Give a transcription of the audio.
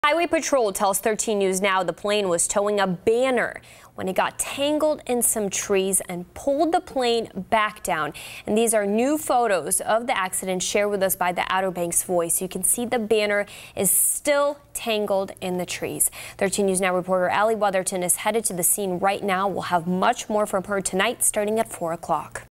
Highway Patrol tells 13 News Now the plane was towing a banner when it got tangled in some trees and pulled the plane back down. And these are new photos of the accident shared with us by the Outer Banks Voice. You can see the banner is still tangled in the trees. 13 News Now reporter Allie Weatherton is headed to the scene right now. We'll have much more from her tonight starting at 4 o'clock.